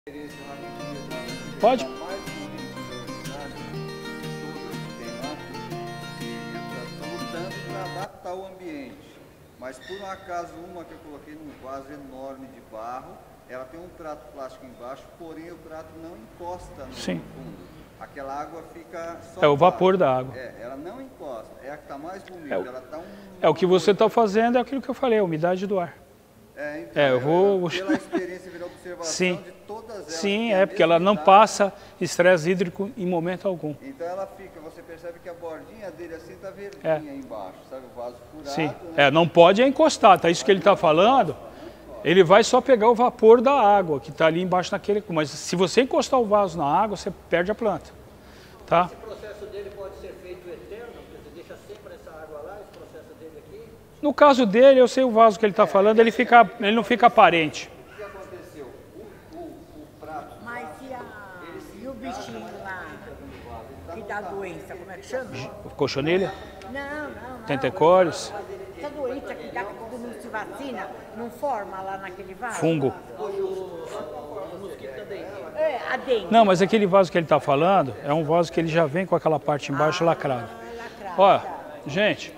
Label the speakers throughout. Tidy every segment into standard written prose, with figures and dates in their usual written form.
Speaker 1: Pode?
Speaker 2: Adaptar o ambiente, mas por um acaso uma que eu coloquei num vaso enorme de barro, ela tem um prato plástico embaixo, porém o prato não encosta no fundo. Aquela água fica só.
Speaker 1: É o vapor da água.
Speaker 2: Ela não encosta, é a que está mais bonita. Ela tá
Speaker 1: o que você está fazendo é aquilo que eu falei, a umidade do ar.
Speaker 2: Então,
Speaker 1: eu vou.
Speaker 2: Pela experiência e pela observação de todas elas.
Speaker 1: Sim, porque ela não passa estresse hídrico em momento algum.
Speaker 2: Então ela fica, você percebe que a bordinha dele assim está verdinha embaixo, sabe? O vaso furado.
Speaker 1: Sim,
Speaker 2: né?
Speaker 1: não pode encostar, tá? Isso que ele está falando, ele vai só pegar o vapor da água que está ali embaixo naquele. Mas se você encostar o vaso na água, você perde a planta, tá?
Speaker 3: Esse processo dele pode ser feito eterno? Você deixa sempre essa água lá, esse processo dele aqui?
Speaker 1: No caso dele, eu sei o vaso que ele está falando, ele não fica aparente.
Speaker 2: O que aconteceu? O prato.
Speaker 4: Mas e o bichinho lá que dá doença, como é que chama?
Speaker 1: Cochonilha?
Speaker 4: Não.
Speaker 1: Tentecores?
Speaker 4: Essa doença que dá que todo mundo se vacina, não forma lá naquele vaso?
Speaker 1: Fungo.
Speaker 4: A dengue.
Speaker 1: Não, mas aquele vaso que ele está falando é um vaso que ele já vem com aquela parte embaixo lacrada. Olha, gente,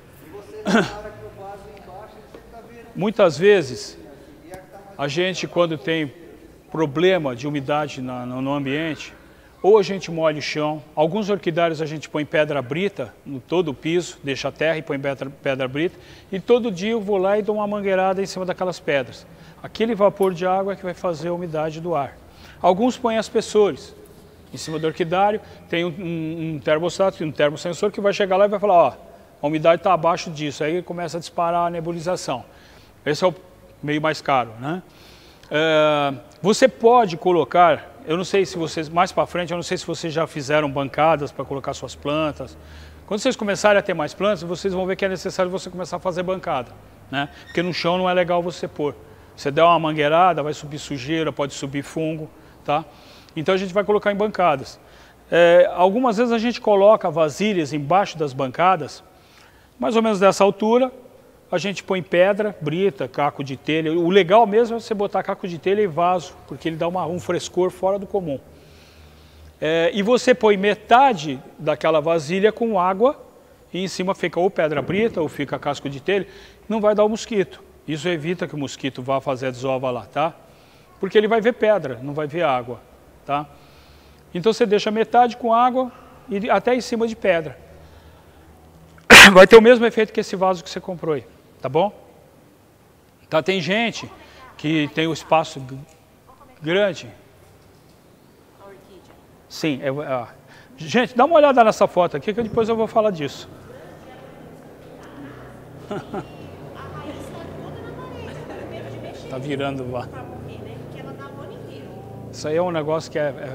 Speaker 1: muitas vezes a gente, quando tem problema de umidade no ambiente, ou a gente molha o chão, alguns orquidários a gente põe pedra brita no todo o piso, deixa a terra e põe pedra brita, e todo dia eu vou lá e dou uma mangueirada em cima daquelas pedras. Aquele vapor de água é que vai fazer a umidade do ar. Alguns põem aspersores em cima do orquidário, tem um termostato, um termosensor que vai chegar lá e vai falar, ó, a umidade está abaixo disso, aí começa a disparar a nebulização. Esse é o meio mais caro, né? Você pode colocar, eu não sei se vocês, mais para frente, eu não sei se vocês já fizeram bancadas para colocar suas plantas. Quando vocês começarem a ter mais plantas, vocês vão ver que é necessário você começar a fazer bancada, né? Porque no chão não é legal você pôr. Você der uma mangueirada, vai subir sujeira, pode subir fungo, tá? Então a gente vai colocar em bancadas. Algumas vezes a gente coloca vasilhas embaixo das bancadas, mais ou menos dessa altura, a gente põe pedra, brita, caco de telha. O legal mesmo é você botar caco de telha e vaso, porque ele dá um frescor fora do comum. E você põe metade daquela vasilha com água e em cima fica ou pedra brita ou fica casco de telha, não vai dar o mosquito. Isso evita que o mosquito vá fazer a desova lá, tá? Porque ele vai ver pedra, não vai ver água, tá? Então você deixa metade com água e até em cima de pedra. Vai ter o mesmo efeito que esse vaso que você comprou aí, tá bom? Tá, tem gente que tem o espaço grande.
Speaker 4: A orquídea.
Speaker 1: Sim. Gente, dá uma olhada nessa foto aqui que depois eu vou falar disso. Tá virando lá. Isso aí é um negócio que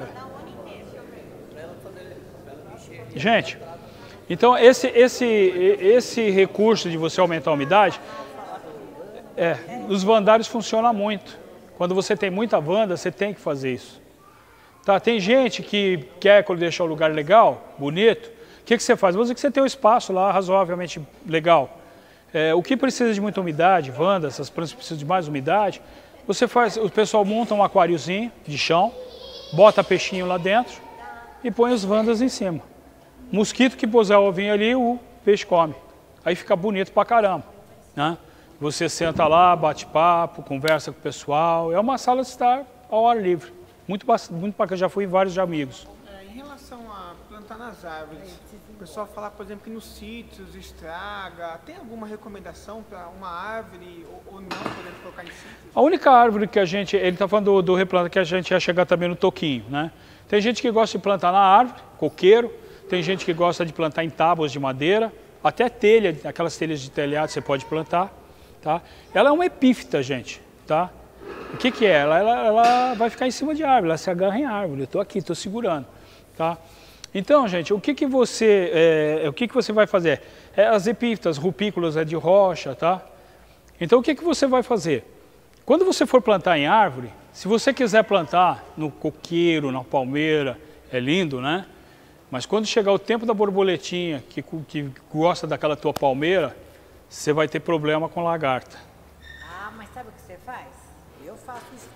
Speaker 1: Gente, então esse recurso de você aumentar a umidade, nos vandários funciona muito. Quando você tem muita vanda, você tem que fazer isso. Tá? Tem gente que quer deixar o lugar legal, bonito. O que você faz? Vamos dizer que você tem um espaço lá razoavelmente legal. O que precisa de muita umidade, vanda, essas plantas precisam de mais umidade, o pessoal monta um aquáriozinho de chão, bota peixinho lá dentro e põe os vandas em cima. Mosquito que puser o ovinho ali, o peixe come. Aí fica bonito pra caramba, né? Você senta lá, bate papo, conversa com o pessoal. É uma sala de estar ao ar livre. Muito bacana, já fui em vários amigos.
Speaker 5: Em relação a plantar nas árvores, o pessoal fala, por exemplo, que nos sítios estraga. Tem alguma recomendação para uma árvore ou não podemos colocar em sítios?
Speaker 1: A única árvore que ele está falando do replanta, que a gente ia chegar também no toquinho, né? Tem gente que gosta de plantar na árvore, coqueiro. Tem gente que gosta de plantar em tábuas de madeira, até telha, aquelas telhas de telhado você pode plantar, tá? Ela é uma epífita, gente, tá? O que é? Ela vai ficar em cima de árvore, ela se agarra em árvore. Eu estou aqui, estou segurando, tá? Então, gente, o que você vai fazer? As epífitas, rupícolas de rocha, tá? Então, o que você vai fazer? Quando você for plantar em árvore, se você quiser plantar no coqueiro, na palmeira, é lindo, né? Mas quando chegar o tempo da borboletinha, que gosta daquela tua palmeira, você vai ter problema com lagarta.
Speaker 4: Mas sabe o que você faz? Eu faço isso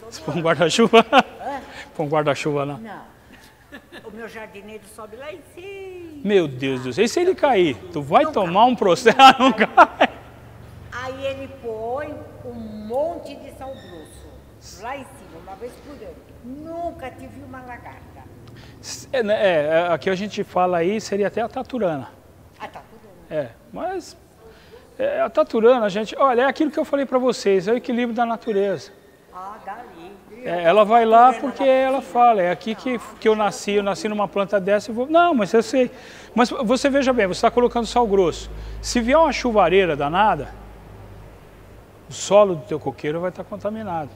Speaker 1: Você põe um guarda-chuva? Põe um guarda-chuva lá?
Speaker 4: Não. O meu jardineiro sobe lá em cima.
Speaker 1: Meu Deus do céu. E se ele cair? Tu vai tomar um processo? Não cai.
Speaker 4: Aí ele põe um monte de sal grosso lá em cima, uma vez por ano. Nunca tive uma lagarta.
Speaker 1: Aqui a gente fala aí, seria até a taturana.
Speaker 4: A taturana.
Speaker 1: Mas a taturana, gente, olha, é aquilo que eu falei para vocês, é o equilíbrio da natureza.
Speaker 4: Dali.
Speaker 1: Ela vai lá porque ela fala, é aqui que eu nasci numa planta dessa e vou... Não, mas eu sei. Mas você veja bem, você está colocando sal grosso. Se vier uma chuvareira danada, o solo do teu coqueiro vai estar contaminado.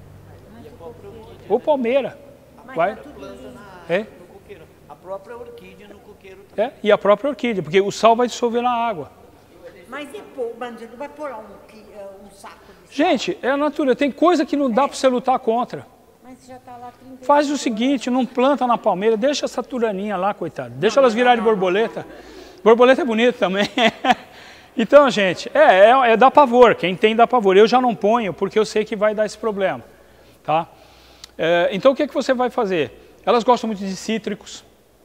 Speaker 1: Ou palmeira. Vai.
Speaker 3: A própria orquídea no coqueiro também.
Speaker 1: E a própria orquídea, porque o sal vai dissolver na água.
Speaker 4: Mas bandido vai pôr um saco de sal.
Speaker 1: Gente, é a natureza. Tem coisa que não dá para você lutar contra.
Speaker 4: Mas já tá lá 30
Speaker 1: Faz o seguinte, não planta na palmeira, deixa essa turaninha lá, coitado. Deixa elas virarem borboleta. Borboleta é bonito também. Então, gente, dá pavor. Quem tem dá pavor. Eu já não ponho, porque eu sei que vai dar esse problema. Tá? Então, o que você vai fazer? Elas gostam muito de cítricos.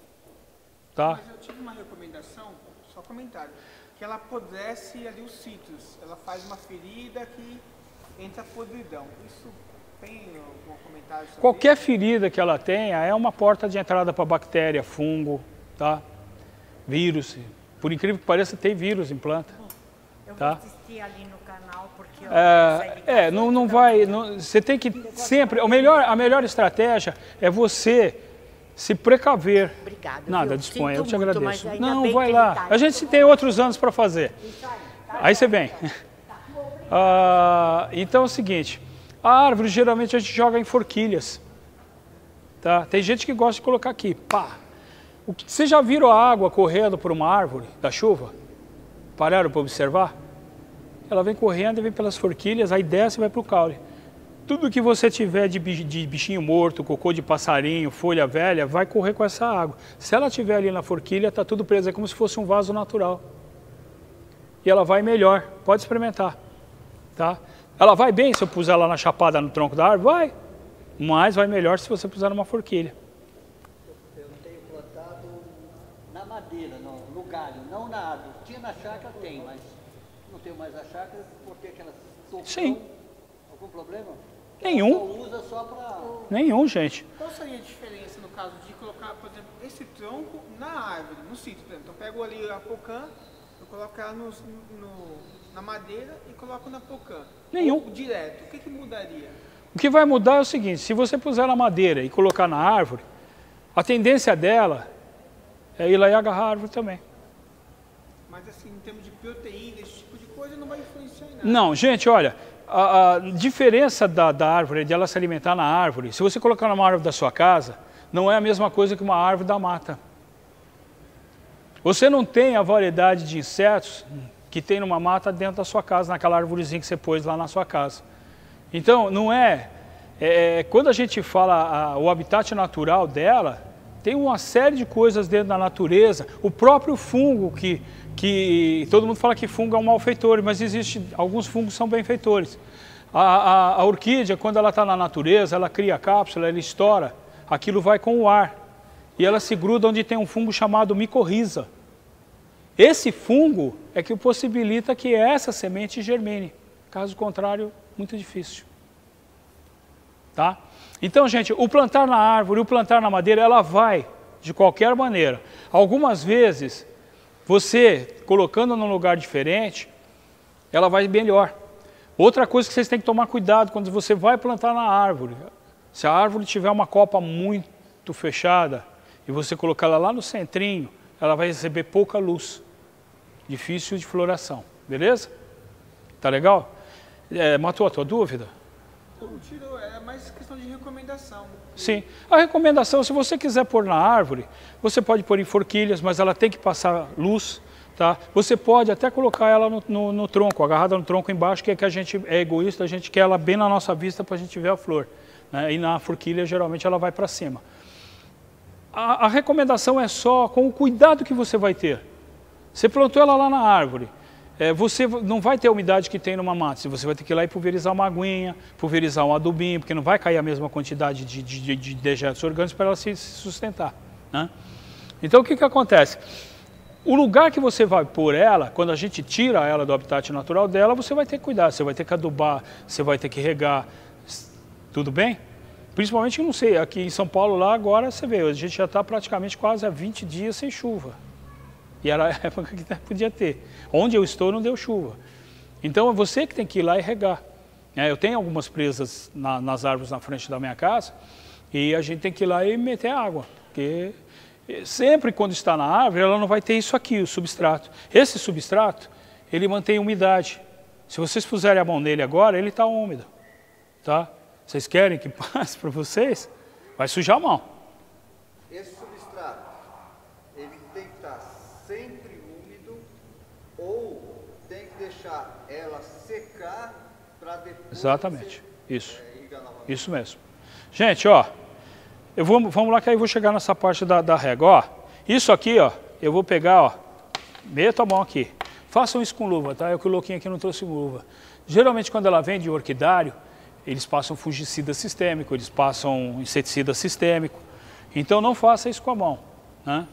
Speaker 1: Tá?
Speaker 5: Mas eu tive uma recomendação, só comentário, que ela apodrece ali os cítricos. Ela faz uma ferida que entra podridão. Isso tem algum comentário sobre
Speaker 1: Qualquer
Speaker 5: isso?
Speaker 1: ferida que ela tenha é uma porta de entrada para bactéria, fungo, tá? Vírus. Por incrível que pareça, tem vírus em planta.
Speaker 4: Eu
Speaker 1: Tá?
Speaker 4: vou assistir ali no canal, porque...
Speaker 1: Não vai... você tem que sempre... A melhor estratégia é você se precaver.
Speaker 4: Obrigada.
Speaker 1: Nada,
Speaker 4: viu?
Speaker 1: disponha, eu
Speaker 4: Sinto
Speaker 1: te
Speaker 4: muito,
Speaker 1: agradeço.
Speaker 4: mas ainda
Speaker 1: Não,
Speaker 4: bem
Speaker 1: vai
Speaker 4: que
Speaker 1: lá.
Speaker 4: ele tá
Speaker 1: A gente tem outros anos para fazer. Aí você vem. Então é o seguinte, a árvore geralmente a gente joga em forquilhas. Tá? Tem gente que gosta de colocar aqui, pá. Vocês já viram a água correndo por uma árvore da chuva? Pararam para observar? Ela vem correndo e vem pelas forquilhas, aí desce e vai para o caule. Tudo que você tiver de bichinho morto, cocô de passarinho, folha velha, vai correr com essa água. Se ela estiver ali na forquilha, está tudo preso, é como se fosse um vaso natural. E ela vai melhor, pode experimentar. Tá? Ela vai bem se eu puser ela na chapada no tronco da árvore? Vai. Mas vai melhor se você puser numa forquilha.
Speaker 3: Eu tenho plantado na madeira, no galho, não na árvore. Tinha na chácara, tem, mas não tenho mais a chácara porque aquelas sofrão.
Speaker 1: Sim.
Speaker 3: Algum problema?
Speaker 1: Nenhum.
Speaker 3: Ela só usa só para...
Speaker 1: Nenhum, gente.
Speaker 5: Qual seria a diferença no caso de colocar, por exemplo, esse tronco na árvore, no sítio, por exemplo? Então eu pego ali a pocã, eu coloco ela na madeira e coloco na pocã.
Speaker 1: Nenhum.
Speaker 5: Ou direto, o que mudaria?
Speaker 1: O que vai mudar é o seguinte, se você puser na madeira e colocar na árvore, a tendência dela é ir lá e agarrar a árvore também.
Speaker 5: Mas assim, em termos de proteína, esse tipo de coisa não vai influenciar em nada.
Speaker 1: Não, gente, olha, a diferença da árvore, de ela se alimentar na árvore, se você colocar numa árvore da sua casa, não é a mesma coisa que uma árvore da mata. Você não tem a variedade de insetos que tem numa mata dentro da sua casa, naquela árvorezinha que você pôs lá na sua casa. Então, não quando a gente fala o habitat natural dela, tem uma série de coisas dentro da natureza, o próprio fungo, que todo mundo fala que fungo é um malfeitor, mas alguns fungos são benfeitores. A orquídea, quando ela está na natureza, ela cria cápsula, ela estoura, aquilo vai com o ar, e ela se gruda onde tem um fungo chamado micorriza. Esse fungo é que possibilita que essa semente germine, caso contrário, muito difícil. Tá? Então, gente, o plantar na árvore, o plantar na madeira, ela vai de qualquer maneira. Algumas vezes, você colocando num lugar diferente, ela vai melhor. Outra coisa que vocês têm que tomar cuidado quando você vai plantar na árvore, se a árvore tiver uma copa muito fechada e você colocar ela lá no centrinho, ela vai receber pouca luz, difícil de floração, beleza? Tá legal? Matou a tua dúvida?
Speaker 5: Não, tirou, é mais questão de recomendação.
Speaker 1: Sim, a recomendação, se você quiser pôr na árvore, você pode pôr em forquilhas, mas ela tem que passar luz, tá? Você pode até colocar ela no tronco, agarrada no tronco embaixo, que é que a gente é egoísta, a gente quer ela bem na nossa vista para a gente ver a flor, né? E na forquilha, geralmente, ela vai para cima. A recomendação é só com o cuidado que você vai ter. Você plantou ela lá na árvore, você não vai ter a umidade que tem numa mata. Você vai ter que ir lá e pulverizar uma aguinha, pulverizar um adubinho, porque não vai cair a mesma quantidade de dejetos orgânicos para ela se sustentar, né? Então o que acontece? O lugar que você vai pôr ela, quando a gente tira ela do habitat natural dela, você vai ter que cuidar, você vai ter que adubar, você vai ter que regar, tudo bem? Principalmente, não sei, aqui em São Paulo, lá agora, você vê, a gente já está praticamente quase há 20 dias sem chuva. E era a época que podia ter. Onde eu estou não deu chuva. Então é você que tem que ir lá e regar. Eu tenho algumas presas nas árvores na frente da minha casa e a gente tem que ir lá e meter água. Porque sempre quando está na árvore ela não vai ter isso aqui, o substrato. Esse substrato, ele mantém umidade. Se vocês puserem a mão nele agora, ele está úmido. Tá? Vocês querem que passe para vocês? Vai sujar a mão.
Speaker 2: Esse substrato, ele tem que estar sempre úmido ou tem que deixar ela secar para depois...
Speaker 1: Exatamente, isso. Isso mesmo. Gente, ó, vamos lá que aí eu vou chegar nessa parte da régua. Ó, isso aqui, ó, eu vou pegar, ó, meta a mão aqui. Façam isso com luva, tá? É que o louquinho aqui não trouxe luva. Geralmente quando ela vem de orquidário, eles passam fungicida sistêmico, eles passam inseticida sistêmico. Então não faça isso com a mão, né?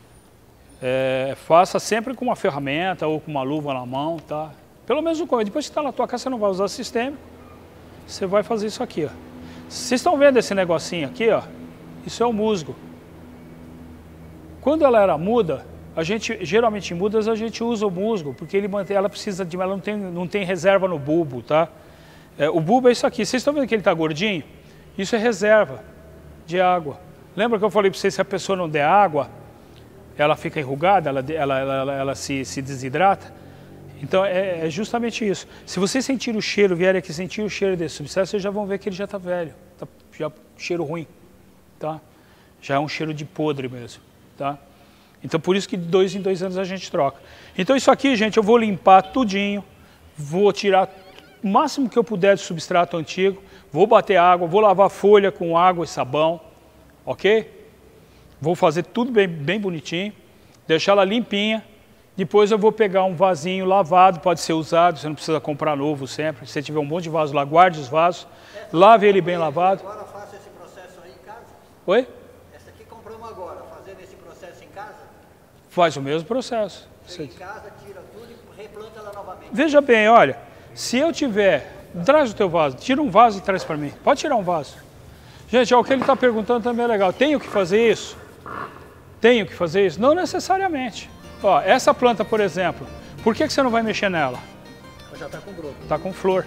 Speaker 1: Faça sempre com uma ferramenta ou com uma luva na mão, tá? Pelo menos no começo. Depois que está na tua casa, você não vai usar sistêmico. Você vai fazer isso aqui, ó. Vocês estão vendo esse negocinho aqui, ó? Isso é o musgo. Quando ela era muda, geralmente em mudas a gente usa o musgo, porque ela precisa de, ela não tem reserva no bulbo, tá? O bulbo é isso aqui. Vocês estão vendo que ele está gordinho? Isso é reserva de água. Lembra que eu falei para vocês, se a pessoa não der água, ela fica enrugada, ela se desidrata? Então é justamente isso. Se vocês sentirem o cheiro, vierem aqui sentir o cheiro desse substrato, vocês já vão ver que ele já está velho. Já cheiro ruim, tá? Já é um cheiro de podre mesmo, tá? Então por isso que de 2 em 2 anos a gente troca. Então isso aqui, gente, eu vou limpar tudinho, vou tirar o máximo que eu puder do substrato antigo, vou bater água, vou lavar a folha com água e sabão, ok? Vou fazer tudo bem bonitinho, deixar ela limpinha. Depois eu vou pegar um vasinho lavado, pode ser usado, você não precisa comprar novo sempre. Se você tiver um monte de vaso lá, guarde os vasos, lave ele bem lavado.
Speaker 3: Agora faça esse processo aí em casa?
Speaker 1: Oi?
Speaker 3: Essa aqui compramos agora, fazendo esse processo em casa?
Speaker 1: Faz o mesmo processo.
Speaker 3: Você em casa, tira tudo e replanta ela novamente.
Speaker 1: Veja bem, olha, se eu tiver, traz o teu vaso, tira um vaso e traz para mim. Pode tirar um vaso. Gente, ó, o que ele está perguntando também é legal. Tenho que fazer isso? Tenho que fazer isso? Não necessariamente. Ó, essa planta, por exemplo, por que você não vai mexer nela?
Speaker 3: Já está com broto.
Speaker 1: Está com flor.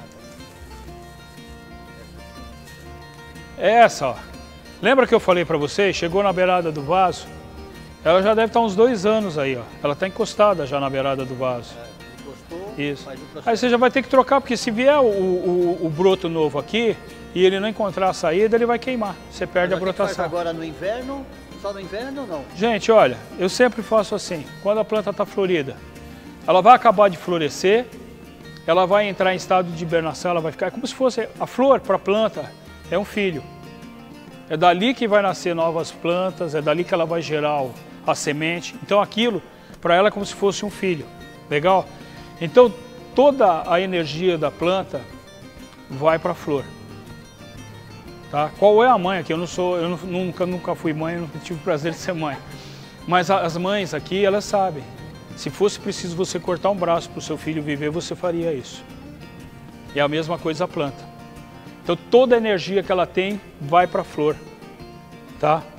Speaker 1: Essa, ó. Lembra que eu falei para vocês? Chegou na beirada do vaso. Ela já deve estar uns 2 anos aí, ó. Ela está encostada já na beirada do vaso.
Speaker 3: Encostou,
Speaker 1: isso.
Speaker 3: faz o processo.
Speaker 1: Aí você já vai ter que trocar, porque se vier o broto novo aqui e ele não encontrar a saída, ele vai queimar. Você perde a brotação.
Speaker 3: Faz agora no inverno? Só no inverno ou não?
Speaker 1: Gente, olha, eu sempre faço assim, quando a planta está florida, ela vai acabar de florescer, ela vai entrar em estado de hibernação, ela vai ficar como se fosse, a flor para a planta é um filho. É dali que vai nascer novas plantas, é dali que ela vai gerar a semente. Então aquilo, para ela é como se fosse um filho, legal? Então toda a energia da planta vai para a flor. Tá? Qual é a mãe aqui? Nunca fui mãe, eu nunca tive o prazer de ser mãe. Mas as mães aqui, elas sabem. Se fosse preciso você cortar um braço para o seu filho viver, você faria isso. E é a mesma coisa a planta. Então toda a energia que ela tem vai para a flor. Tá?